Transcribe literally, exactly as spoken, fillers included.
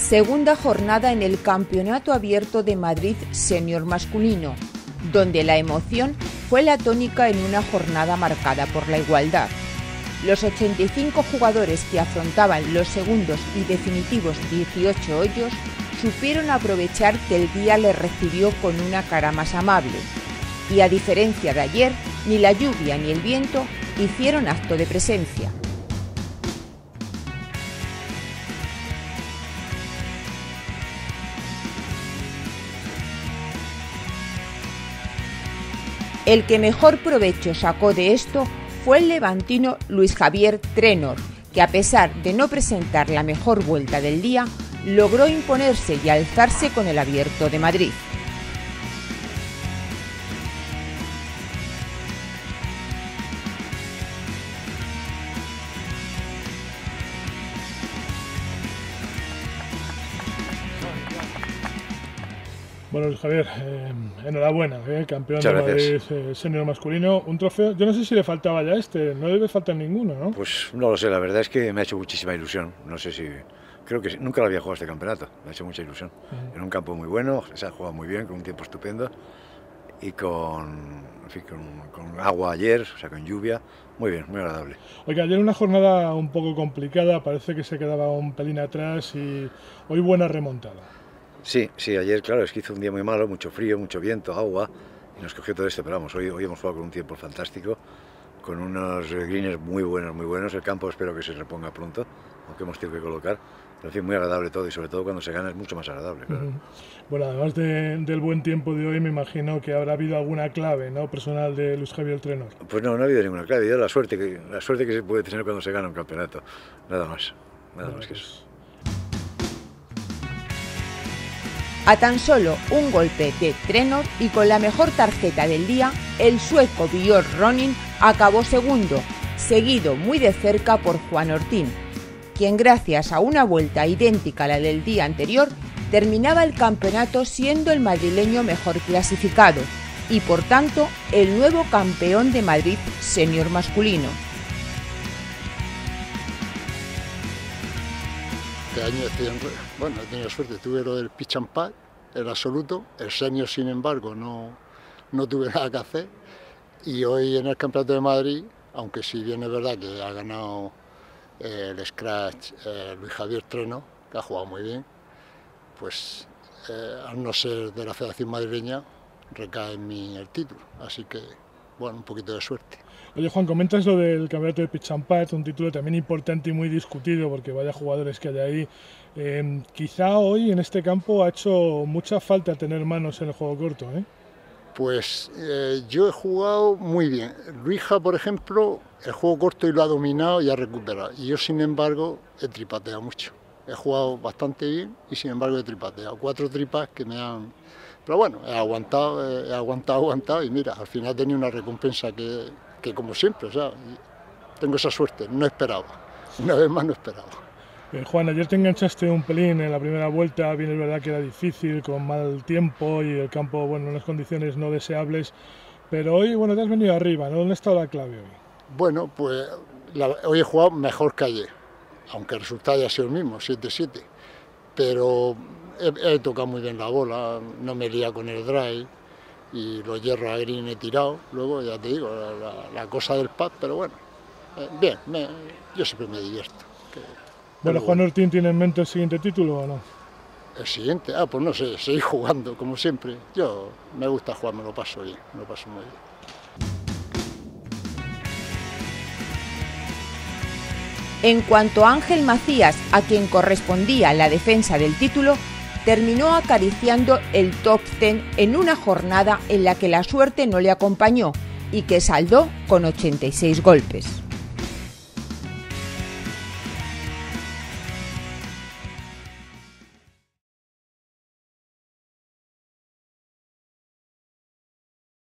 Segunda jornada en el Campeonato Abierto de Madrid Senior Masculino, donde la emoción fue la tónica en una jornada marcada por la igualdad. Los ochenta y cinco jugadores que afrontaban los segundos y definitivos dieciocho hoyos supieron aprovechar que el día les recibió con una cara más amable. Y a diferencia de ayer, ni la lluvia ni el viento hicieron acto de presencia. El que mejor provecho sacó de esto fue el levantino Luis Javier Trenor, que a pesar de no presentar la mejor vuelta del día, logró imponerse y alzarse con el Abierto de Madrid. Bueno, Luis Javier, eh, enhorabuena, eh, campeón de Madrid eh, senior masculino, un trofeo. Yo no sé si le faltaba ya este, no debe faltar ninguno, ¿no? Pues no lo sé, la verdad es que me ha hecho muchísima ilusión. No sé si, creo que nunca lo había jugado este campeonato, me ha hecho mucha ilusión. Uh-huh. En un campo muy bueno, se ha jugado muy bien, con un tiempo estupendo y con, en fin, con, con agua ayer, o sea, con lluvia, muy bien, muy agradable. Oiga, ayer una jornada un poco complicada, parece que se quedaba un pelín atrás y hoy buena remontada. Sí, sí, ayer, claro, es que hizo un día muy malo, mucho frío, mucho viento, agua, y nos cogió todo esto, pero vamos, hoy, hoy hemos jugado con un tiempo fantástico, con unos greens muy buenos, muy buenos, el campo espero que se reponga pronto, aunque hemos tenido que colocar, pero en fin, muy agradable todo, y sobre todo cuando se gana es mucho más agradable, claro. Uh-huh. Bueno, además de, del buen tiempo de hoy, me imagino que habrá habido alguna clave, ¿no?, personal de Luis Javier Trenor. Pues no, no ha habido ninguna clave, ya la suerte que, la suerte que se puede tener cuando se gana un campeonato, nada más, nada bueno, más que pues... eso. A tan solo un golpe de Trenor y con la mejor tarjeta del día, el sueco Björn Rönning acabó segundo, seguido muy de cerca por Juan Ortín, quien gracias a una vuelta idéntica a la del día anterior, terminaba el campeonato siendo el madrileño mejor clasificado y por tanto el nuevo campeón de Madrid senior masculino. Este año estoy en, bueno, he tenido suerte, tuve lo del pitch and putt, el absoluto, el senior sin embargo no, no tuve nada que hacer y hoy en el Campeonato de Madrid, aunque si bien es verdad que ha ganado eh, el scratch eh, Luis Javier Trenor, que ha jugado muy bien, pues eh, al no ser de la Federación Madrileña recae en mí el título, así que bueno, un poquito de suerte. Oye Juan, comentas lo del campeonato de pitch and putt, un título también importante y muy discutido porque vaya jugadores que hay ahí. Eh, quizá hoy en este campo ha hecho mucha falta tener manos en el juego corto, ¿eh? Pues eh, yo he jugado muy bien. Luija, por ejemplo, el juego corto y lo ha dominado y ha recuperado. Y yo, sin embargo, he tripateado mucho. He jugado bastante bien y, sin embargo, he tripateado. Cuatro tripas que me han... Pero bueno, he aguantado, he aguantado, aguantado y mira, al final he tenido una recompensa que... que como siempre, o sea, tengo esa suerte, no esperaba, una vez más no esperaba. Eh, Juan, ayer te enganchaste un pelín en la primera vuelta, bien es verdad que era difícil, con mal tiempo y el campo, bueno, en unas condiciones no deseables, pero hoy, bueno, te has venido arriba, ¿no? ¿Dónde está la clave hoy? Bueno, pues la, hoy he jugado mejor que ayer, aunque el resultado haya sido el mismo, siete siete, pero he, he tocado muy bien la bola, no me lía con el drive, y los hierros a green he tirado, luego ya te digo, la, la cosa del pad, pero bueno, eh, bien, me, yo siempre me divierto. Que, bueno, Juan bueno. Ortín, ¿tiene en mente el siguiente título o no? El siguiente, ah, pues no sé, seguir jugando, como siempre. Yo me gusta jugar, me lo paso bien, me lo paso muy bien. En cuanto a Ángel Macías, a quien correspondía la defensa del título, terminó acariciando el top diez en una jornada en la que la suerte no le acompañó y que saldó con ochenta y seis golpes.